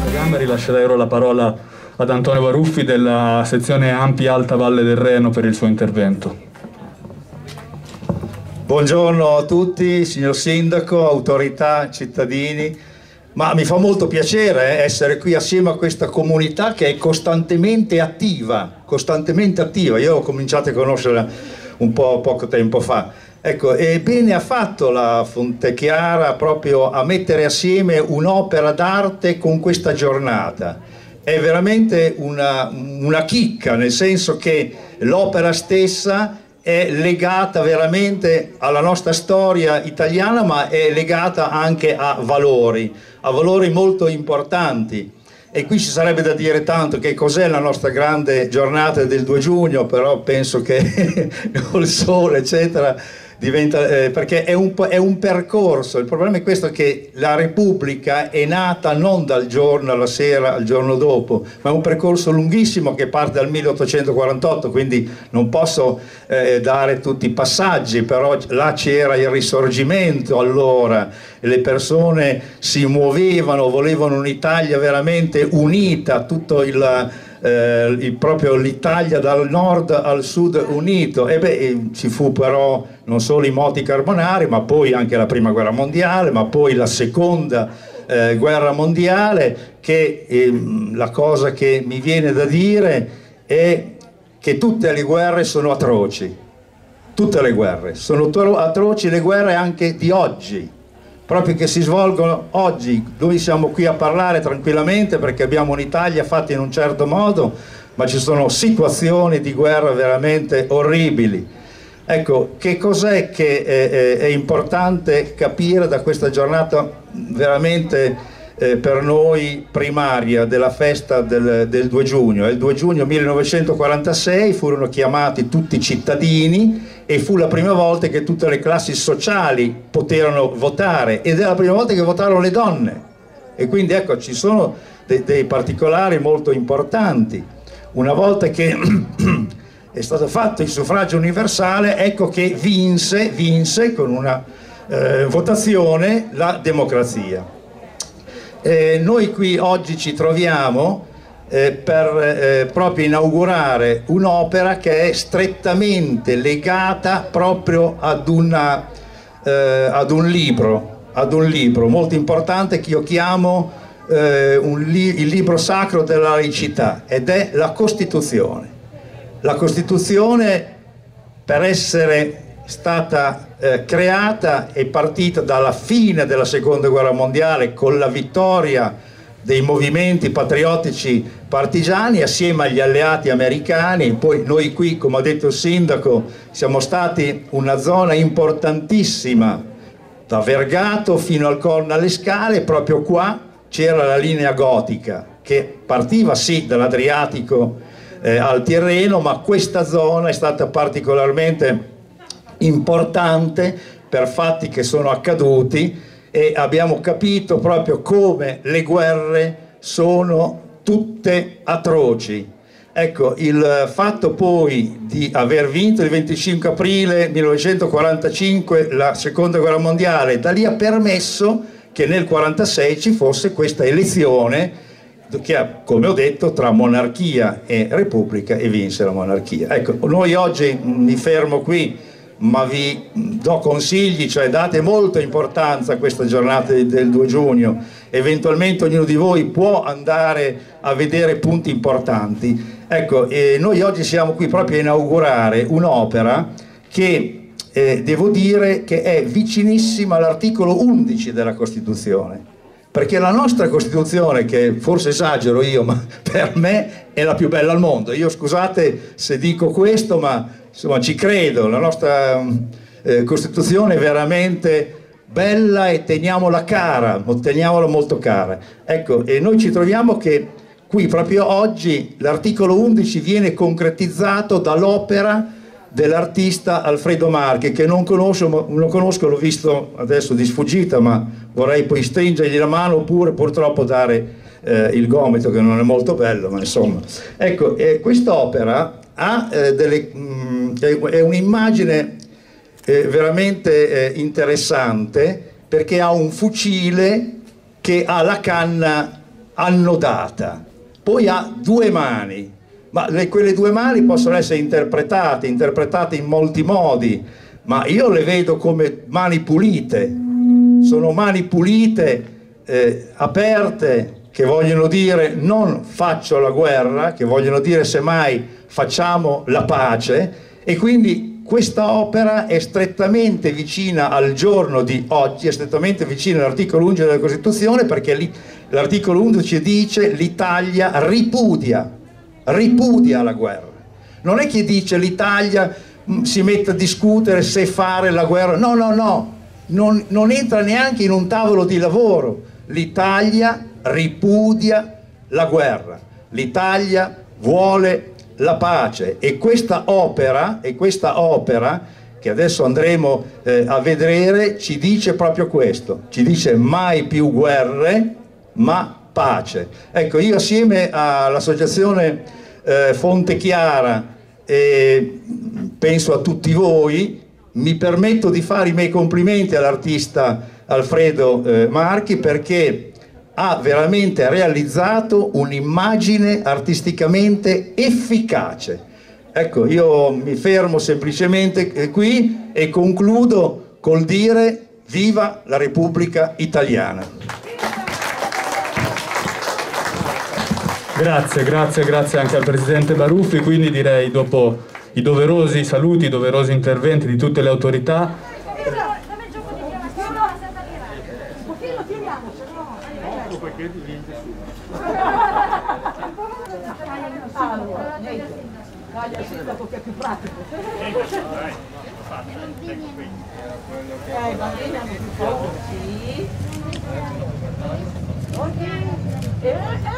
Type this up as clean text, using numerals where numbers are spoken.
Gambari, lascerei ora la parola ad Antonio Baruffi della sezione Ampi Alta Valle del Reno per il suo intervento. Buongiorno a tutti, signor Sindaco, autorità, cittadini. Ma mi fa molto piacere essere qui assieme a questa comunità che è costantemente attiva, costantemente attiva. Io ho cominciato a conoscerla un po' poco tempo fa. Ecco, e bene ha fatto la Fontechiara proprio a mettere assieme un'opera d'arte con questa giornata. È veramente una chicca, nel senso che l'opera stessa è legata veramente alla nostra storia italiana, ma è legata anche a valori molto importanti. E qui ci sarebbe da dire tanto che cos'è la nostra grande giornata del 2 giugno, però penso che col sole eccetera diventa, perché è un percorso. Il problema è questo, che la Repubblica è nata non dal giorno alla sera al giorno dopo, ma è un percorso lunghissimo che parte dal 1848, quindi non posso dare tutti i passaggi, però là c'era il Risorgimento, allora le persone si muovevano, volevano un'Italia veramente unita, tutto proprio l'Italia dal nord al sud unito. E ci fu però non solo i moti carbonari, ma poi anche la prima guerra mondiale, ma poi la seconda guerra mondiale, che la cosa che mi viene da dire è che tutte le guerre sono atroci, tutte le guerre sono atroci, le guerre anche di oggi, proprio che si svolgono oggi. Noi siamo qui a parlare tranquillamente perché abbiamo un'Italia fatta in un certo modo, ma ci sono situazioni di guerra veramente orribili. Ecco, che cos'è che è importante capire da questa giornata veramente per noi primaria della festa del 2 giugno? Il 2 giugno 1946 furono chiamati tutti cittadini e fu la prima volta che tutte le classi sociali poterono votare, ed è la prima volta che votarono le donne. E quindi ecco, ci sono dei particolari molto importanti. Una volta che è stato fatto il suffragio universale, ecco che vinse con una votazione la democrazia. Noi qui oggi ci troviamo per proprio inaugurare un'opera che è strettamente legata proprio ad un libro molto importante che io chiamo il libro sacro della laicità, ed è la Costituzione. La Costituzione, per essere stata creata, è partita dalla fine della seconda guerra mondiale con la vittoria dei movimenti patriottici partigiani assieme agli alleati americani. Poi noi qui, come ha detto il sindaco, siamo stati una zona importantissima, da Vergato fino al Corno Scale. Proprio qua c'era la linea gotica che partiva sì dall'Adriatico al Tirreno, ma questa zona è stata particolarmente importante per fatti che sono accaduti, e abbiamo capito proprio come le guerre sono tutte atroci. Ecco, il fatto poi di aver vinto il 25 aprile 1945 la seconda guerra mondiale, da lì ha permesso che nel 1946 ci fosse questa elezione che, come ho detto, tra monarchia e repubblica, e vinse la monarchia. Ecco, noi oggi mi fermo qui, ma vi do consigli, cioè date molta importanza a questa giornata del 2 giugno. Eventualmente ognuno di voi può andare a vedere punti importanti. Ecco, noi oggi siamo qui proprio a inaugurare un'opera che devo dire che è vicinissima all'articolo 11 della Costituzione, perché la nostra Costituzione, che forse esagero io, ma per me è la più bella al mondo. Io scusate se dico questo, ma insomma ci credo. La nostra Costituzione è veramente bella e teniamola molto cara. Ecco, e noi ci troviamo che qui proprio oggi l'articolo 11 viene concretizzato dall'opera dell'artista Alfredo Marchi, che non conosco, l'ho visto adesso di sfuggita, ma vorrei poi stringergli la mano, oppure purtroppo dare il gomito, che non è molto bello, ma insomma. Ecco, quest'opera è un'immagine veramente interessante, perché ha un fucile che ha la canna annodata, poi ha due mani, ma quelle due mani possono essere interpretate in molti modi, ma io le vedo come mani pulite, sono mani pulite, aperte, che vogliono dire non faccio la guerra, che vogliono dire semmai facciamo la pace, e quindi questa opera è strettamente vicina al giorno di oggi, è strettamente vicina all'articolo 11 della Costituzione, perché l'articolo 11 dice l'Italia ripudia la guerra. Non è che dice l'Italia si mette a discutere se fare la guerra, no, non entra neanche in un tavolo di lavoro. L'Italia ripudia la guerra, l'Italia vuole la pace, e questa opera che adesso andremo a vedere ci dice proprio questo, ci dice mai più guerre ma pace. Ecco, io assieme all'associazione Fonte Chiara e penso a tutti voi, mi permetto di fare i miei complimenti all'artista Alfredo Marchi, perché ha veramente realizzato un'immagine artisticamente efficace. Ecco, io mi fermo semplicemente qui e concludo col dire viva la Repubblica Italiana. Grazie anche al Presidente Baruffi. Quindi direi, dopo i doverosi saluti, i doverosi interventi di tutte le autorità, bambini hanno più forza, sì.